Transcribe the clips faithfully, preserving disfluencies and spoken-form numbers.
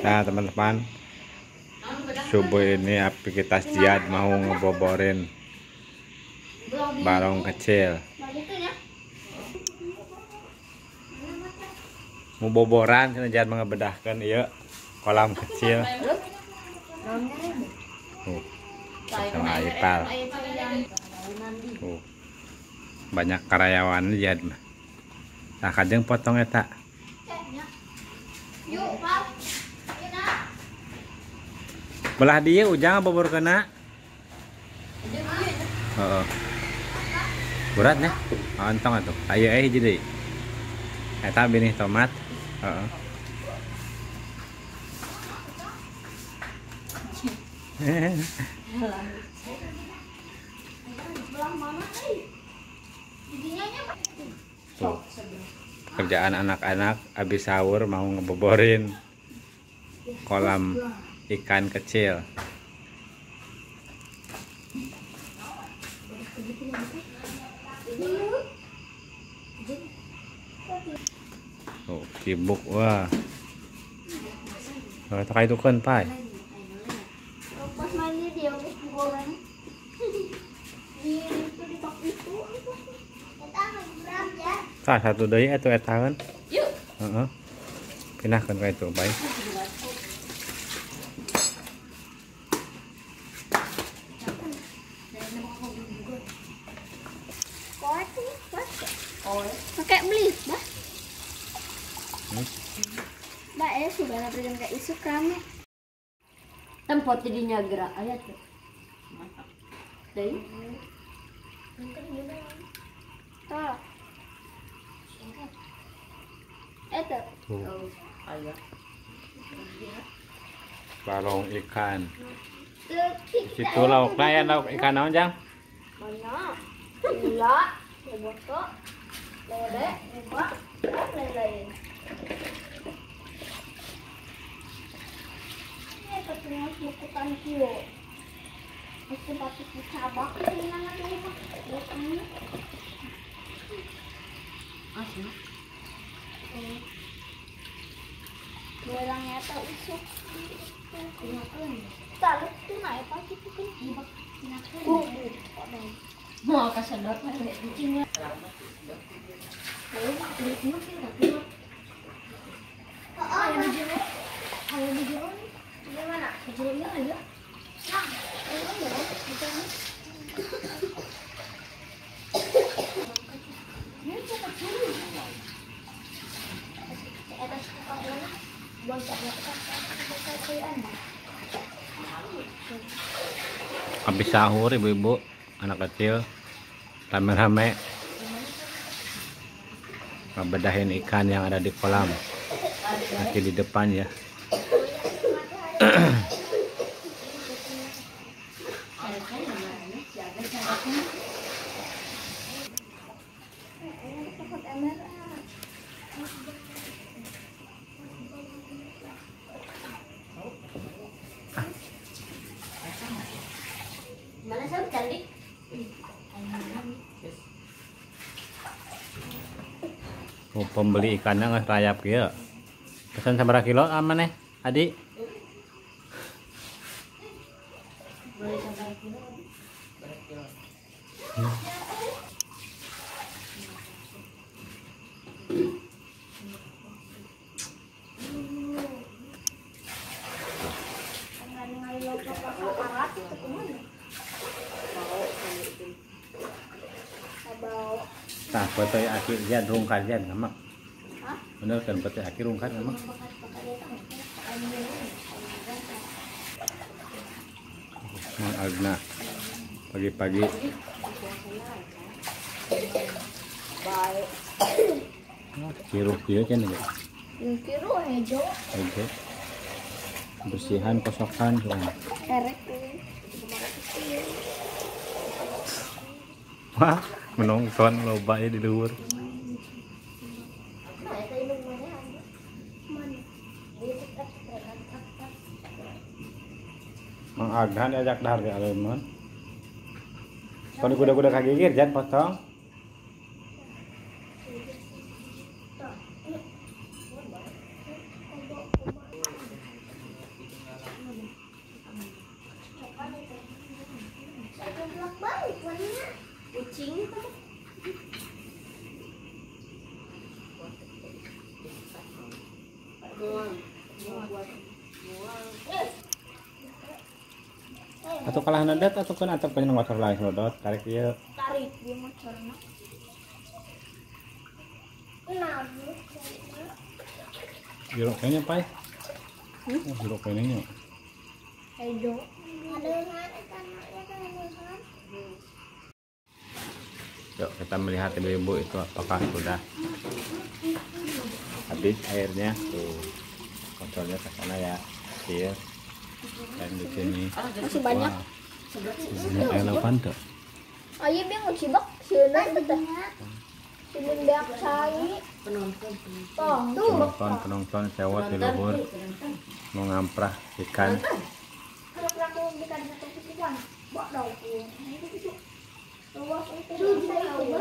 Nah teman-teman, subuh ini aktivitas Jihad mau ngeboborin barong kecil. Mau boboran karena Jihad mengebedahkan iya kolam kecil. Tuh, sama ipal. Tuh, banyak karyawan Jihad mah. Nah kajeng potong eta. Belah dia ujang bobor kena. Heeh. Berat nya. Ontong atuh. Ayo eh jadi. Eta benih tomat. Heeh. Tuh. Kerjaan anak-anak habis sahur mau ngeboborin kolam ikan kecil. Oh, kibuk wah. Oh, tak itu kan pai. Tah satu deui atuh eta kan. Yuk. Heeh. Pinahkeun ka itu bae. Pakai beli, bah. Bah, eh sudah nak berikan ke isu kami. Tempat jadinya gerak ayat tuh. Dari. Tuh. Itu. Oh, ayat. Barong ikan. Situ lauknya ya lauk ikan naon jang? Mana? Gula, leboto, lele, lebak, lain-lain. Ini katanya bukukan kilo. Mesti pakai dicabak ini nanti apa? Ini. Asli. Belangnya tak usuk. Tahu tu naik pagi tu kan ibak sinakan. Oh, Mau kasadot lah lihat kucingnya. oh, lihat mungkin tak keluar. Oh, yang di jero, kalau di jero ni, di mana? Di jero ni ada. Nah, ada ada di sana. Ni cepat curi. Atas kepala mana? Buang tak dapat tak kayaan. Habis sahur ibu-ibu, anak kecil rame-rame ngebedahin ikan yang ada di kolam. Masih di depan ya. Mana sih cantik? Oh, pembeli ikannya nggak rayap ya. Pesan seberapa kilo aman nih, Adi? Boleh sampai kilo. Hmm. Nah, foto akhir Jihad rungkat Jihad ngamak. Bener kan foto akhir rungkat ngamak. Mang Agna pagi-pagi. Baik. Kiruh kieu kan ya. Kiru hijau. Oke. Bersihan kosokan soalnya. Erek. Wah, menonton loba ya di luar. Mang Aghan ajak dahar ke aleman. Kalau kuda-kuda kagigir jangan potong. Atau kalah nadat atau kan atau pengen motor lain dot tarik dia. Tarik dia motornya. Nah, Jeruk kayaknya pai. Hmm? Oh, jeruk kayaknya. Ayo. Ada kan tanahnya kan kan. Yuk kita melihat ibu-ibu itu apakah sudah habis airnya. Tuh kontrolnya ke sana ya, kecil. Dan di sini Masih banyak. banyak air lawan tuh. Ayo biar mau cibak sini betul. Sini biar cari. Penonton. Oh, tuh. Penonton penonton sewot di luhur mau ngamprah ikan. Kalau aku dekat dengan tempat ikan, bawa daun. Luas itu saya.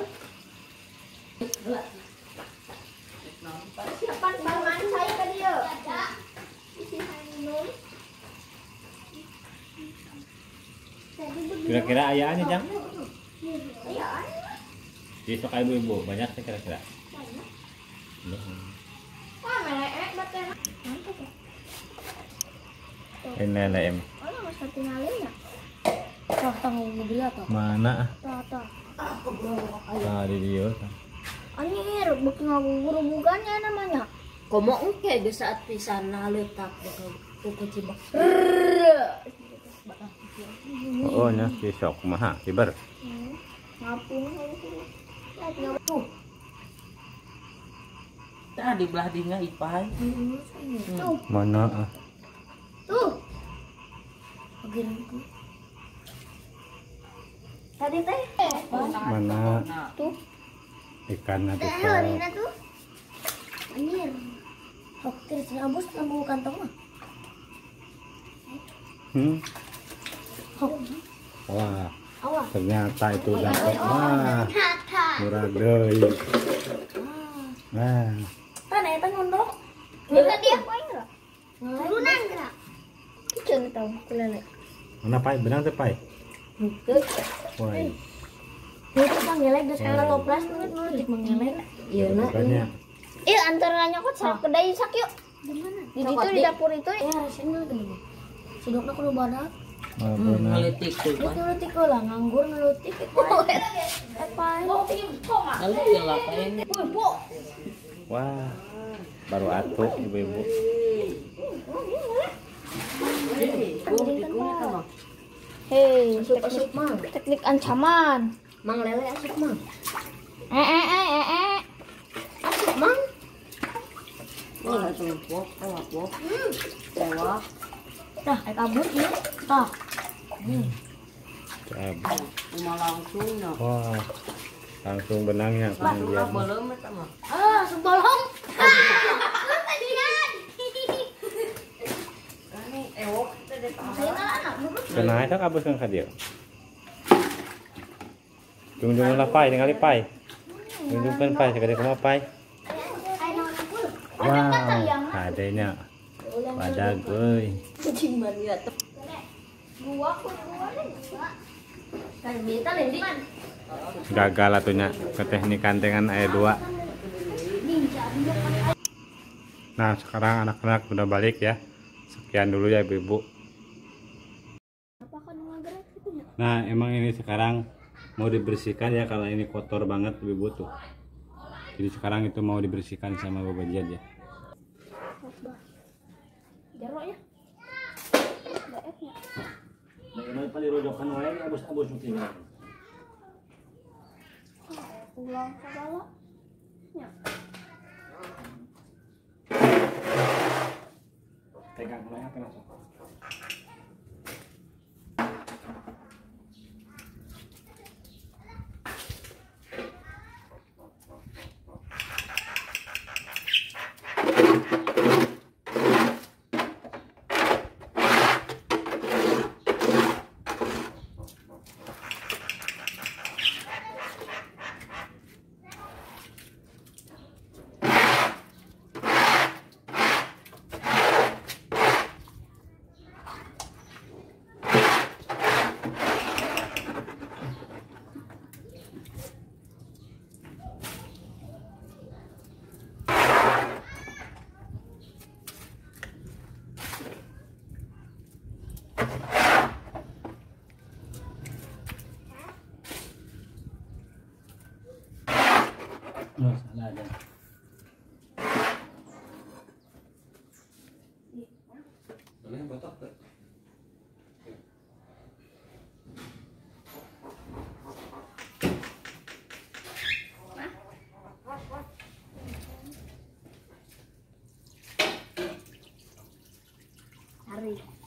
Siapa tangan saya ke dia? Isi minum. Kira-kira ayaannya jang? Iya. Besok ibu-ibu banyak sih kira-kira. Wah, melek betul. Mantap ya. Ini lele em. Oh, masih tinggalin ya? Tuh, tanggung mobil atau? Mana? Tuh, tuh. Ah di dia. Anjir, bikin ngabur bukannya namanya. Komo engke di saat pisan letak ke kecibak. Oh nya besok kumaha kibar. Ngapung. Tuh. Tadi belah dinya ipai. Tuh, Mana? Ah? tuh. Tadi teh. Mana Tuh. ikan atau Teh, Rina tuh. Anjir. Oke, sini abus nambah kantong mah. Hmm? Hok. Wah, Awas. ternyata itu dapat. Wah, murah deui. Nah, Tan eta ngondok. Kita dia poin enggak? Turunan enggak? Kicen tahu kulele. mana pai? Benang teh pai? Henteu. Wah, Itu panggilnya geus kana toplas nulit nulit manggilnya. Ieu na. bukannya. Iya, antaranya kok sak kedai sak yuk. Di mana? Di situ di dapur itu. Ya, sini gini. Sidokna kudu badak. Oh, benar. Ngeletik tuh. Terus nuletik lah, nganggur nuletik. Apa? Lalu ya lapain. Wah, baru atuh ibu-ibu. Hei, Asup mah. teknik ancaman. Mang lele asup mah. Eh eh eh eh eh. Asup mang. Wah, itu pok, tawak pok. Tawak. Dah, ayo kabur ya. Tah. Coba. Cuma langsung na. Wah, langsung benangnya Langsung kemudian. belum eta mah. Ah, sebolong. Ini ewok teh deh. Kena itu kabus kan kadir. Jung-jung lah pai, tinggal pai. Jung-jung kan pai, sekali kuma pai. Wow, adanya badag euy. Kucing mania tuh. Gua pun gua nih. Kan minta lendi. Gagal atunya ke teknik kantengan ayat dua. Nah, sekarang anak-anak udah balik ya. Sekian dulu ya ibu-ibu. Apakah ngegerak itu ya? Nah, emang ini sekarang mau dibersihkan ya, kalau ini kotor banget ibu-ibu tuh. Jadi sekarang itu mau dibersihkan sama Bapak Jad ya. Jarok ya. Baiknya. Bagaimana pak dirojokan wae abus-abus mungkin. Ulang segala. Ya. Pegang mulai apa langsung. aja. Boleh botok tuh. Tarik.